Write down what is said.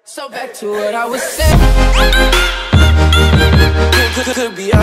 So back to what I was saying. Could be